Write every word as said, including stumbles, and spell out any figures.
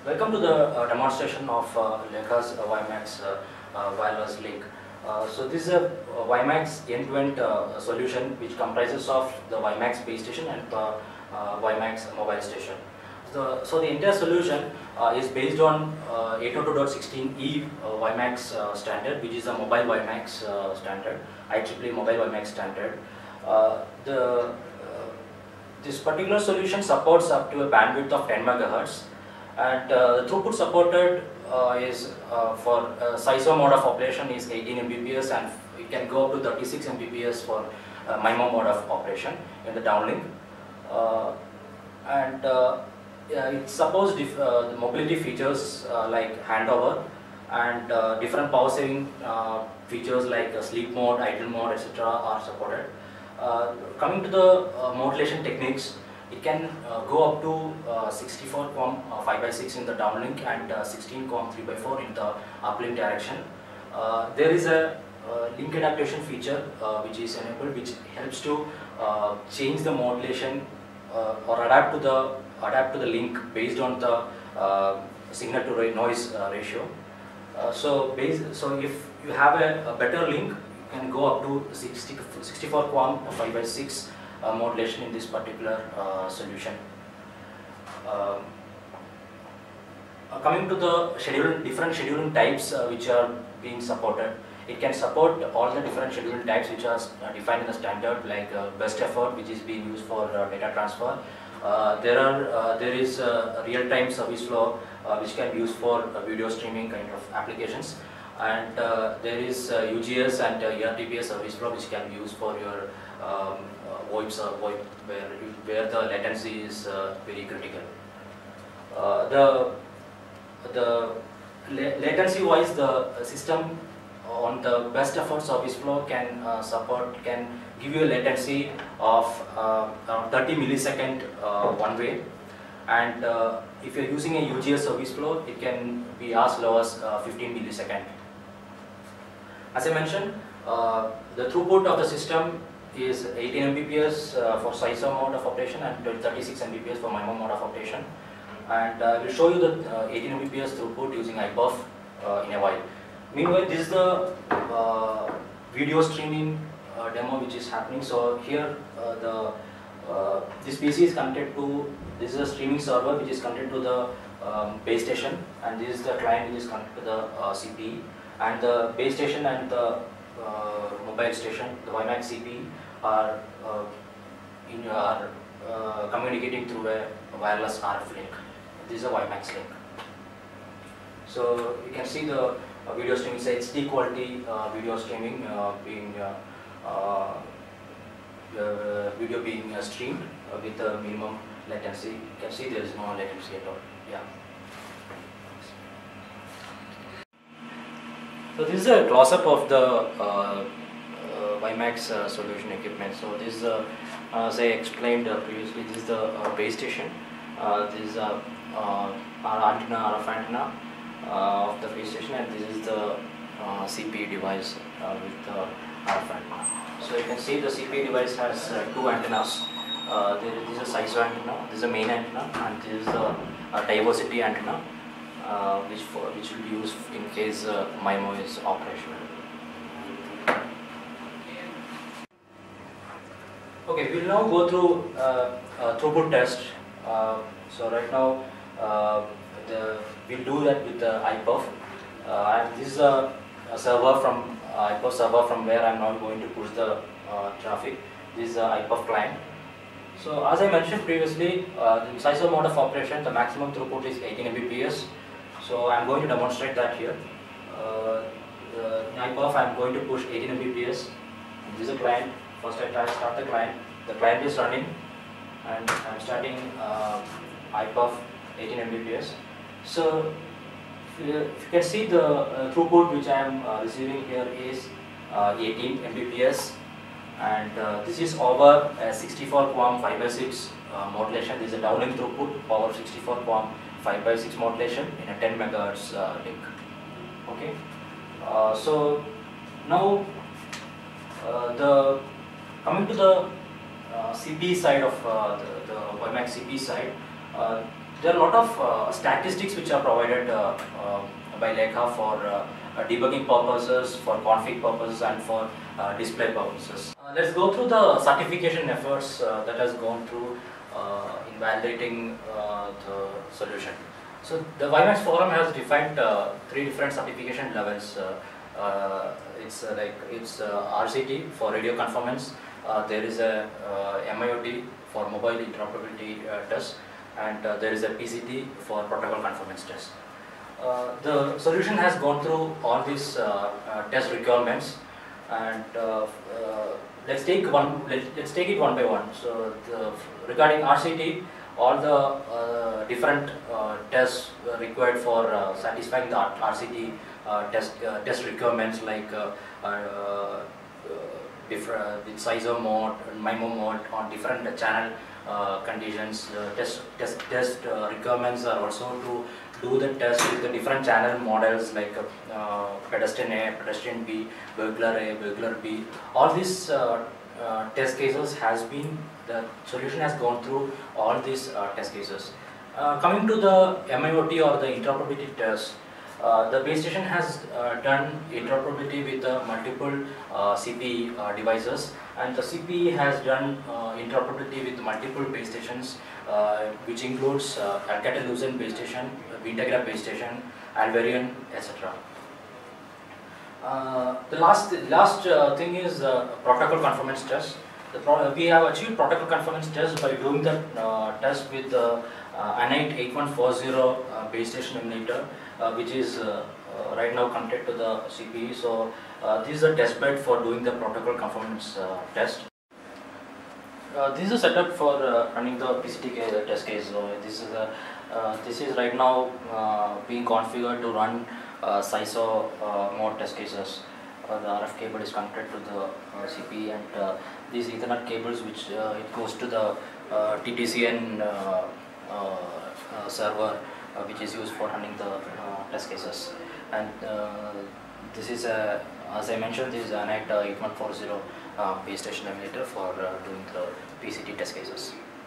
Welcome to the uh, demonstration of uh, Leica's uh, WiMAX uh, uh, wireless link. Uh, so this is a uh, WiMAX end-to-end uh, solution which comprises of the WiMAX base station and uh, uh, WiMAX mobile station. The, so the entire solution uh, is based on uh, eight oh two dot sixteen E uh, WiMAX uh, standard, which is the mobile WiMAX uh, standard, I triple E mobile WiMAX standard. Uh, the This particular solution supports up to a bandwidth of ten megahertz, and uh, the throughput supported uh, is uh, for uh, S I S O mode of operation is eighteen megabits, and it can go up to thirty-six megabits for uh, MIMO mode of operation in the downlink. Uh, and uh, yeah, it supports dif uh, the mobility features uh, like handover and uh, different power saving uh, features like uh, sleep mode, idle mode, et cetera are supported. Uh, coming to the uh, modulation techniques, it can uh, go up to uh, sixty-four QAM uh, five by six in the downlink and uh, sixteen QAM three by four in the uplink direction. Uh, there is a uh, link adaptation feature uh, which is enabled, which helps to uh, change the modulation uh, or adapt to the adapt to the link based on the uh, signal to noise uh, ratio. Uh, so, base, so if you have a, a better link, can go up to sixty, sixty-four QAM five by six uh, modulation in this particular uh, solution. Uh, uh, coming to the scheduling, different scheduling types uh, which are being supported, it can support all the different scheduling types which are uh, defined in the standard, like uh, best effort, which is being used for uh, data transfer. Uh, there are uh, there is uh, real-time service flow uh, which can be used for uh, video streaming kind of applications. And uh, there is uh, U G S and uh, E R T P S service flow which can be used for your um, uh, VoIP, uh, VoIP where, where the latency is uh, very critical. Uh, the the la latency wise, the system on the best effort service flow can uh, support, can give you a latency of uh, around thirty millisecond uh, one way, and uh, if you are using a U G S service flow, it can be as low as uh, fifteen millisecond. As I mentioned, uh, the throughput of the system is eighteen megabits uh, for S I S O mode of operation and thirty-six megabits for MIMO mode of operation. And I uh, will show you the uh, eighteen megabits throughput using I P U F uh, in a while. Meanwhile, this is the uh, video streaming uh, demo which is happening. So here, uh, the uh, this P C is connected to, this is a streaming server which is connected to the um, base station, and this is the client which is connected to the uh, C P E. And the base station and the uh, mobile station, the WiMAX C P E, are uh, in are uh, communicating through a wireless R F link. This is a WiMAX link. So you can see the uh, video streaming, it's H D quality uh, video streaming uh, being uh, uh, uh, video being uh, streamed uh, with a minimum latency. You can see there is no latency at all. Yeah. So this is a close-up of the uh, uh, WiMAX uh, solution equipment. So this is, uh, as I explained uh, previously, this is the uh, base station. Uh, this is uh, uh, our antenna, R F antenna uh, of the base station, and this is the uh, C P E device uh, with the R F antenna. So you can see the C P E device has uh, two antennas. Uh, there, this is a S I S O antenna, this is a main antenna, and this is the uh, diversity antenna. Uh, which for which will be used in case uh, MIMO is operational. Okay, we will now go through uh, uh, throughput test. Uh, so right now, uh, the we'll do that with the I P U F. Uh, and this is a, a server from uh, I P U F server from where I'm now going to push the uh, traffic. This is a I P U F client. So as I mentioned previously, uh, in S I S O mode of operation, the maximum throughput is eighteen megabits. So I am going to demonstrate that here. Uh, uh, in I P U F, I am going to push eighteen megabits. This is a client. First I try to start the client. The client is running, and I am starting uh, I P U F eighteen megabits. So if you, if you can see the uh, throughput which I am uh, receiving here is uh, eighteen megabits, and uh, this is over a sixty-four QAM five by six uh, modulation. This is a downlink throughput over sixty-four QAM five by six modulation in a ten megahertz uh, link. Okay, uh, so now uh, the coming to the uh, C P E side of uh, the, the WiMAX C P E side, uh, there are a lot of uh, statistics which are provided uh, uh, by Lekha for uh, uh, debugging purposes, for config purposes, and for uh, display purposes. Uh, let's go through the certification efforts uh, that has gone through uh, in validating uh, the solution. So the WiMAX forum has defined uh, three different certification levels. Uh, uh, it's uh, like it's uh, R C T for radio conformance. Uh, there is a uh, M I O T for mobile interoperability uh, test, and uh, there is a P C T for protocol conformance test. Uh, the solution has gone through all these uh, uh, test requirements, and uh, uh, let's take one. Let, let's take it one by one. So the, regarding R C T, all the uh, different uh, tests required for uh, satisfying the R C T uh, test uh, test requirements, like uh, uh, uh, different with SISO mode and MIMO mode on different channel uh, conditions. Uh, test test test uh, requirements are also to do the test with the different channel models, like uh, pedestrian A, pedestrian B, burglar A, burglar B. All these uh, uh, test cases has been, the solution has gone through all these uh, test cases. Uh, coming to the M I O T or the interoperability test, uh, the base station has uh, done interoperability with uh, multiple uh, C P E uh, devices, and the C P E has done uh, interoperability with multiple base stations, uh, which includes uh, Alcatel-Lucent base station, Integra base station, Alvarion, et cetera. Uh, the last last uh, thing is uh, protocol conformance test. The pro we have achieved protocol conformance test by doing the uh, test with the uh, Anite eighty-one forty uh, base station emulator, uh, which is uh, uh, right now connected to the C P E. So uh, this is a test bed for doing the protocol conformance uh, test. Uh, this is a setup for uh, running the P C T test case. So this is a uh, this is right now uh, being configured to run uh, SISO uh, mode test cases. Uh, the R F cable is connected to the uh, C P E, and uh, these Ethernet cables, which uh, it goes to the uh, T T C N uh, uh, uh, server, uh, which is used for running the uh, test cases. And uh, this is a, as I mentioned, this is an Anite eighty-one forty uh, base station emulator for uh, doing the P C T test cases.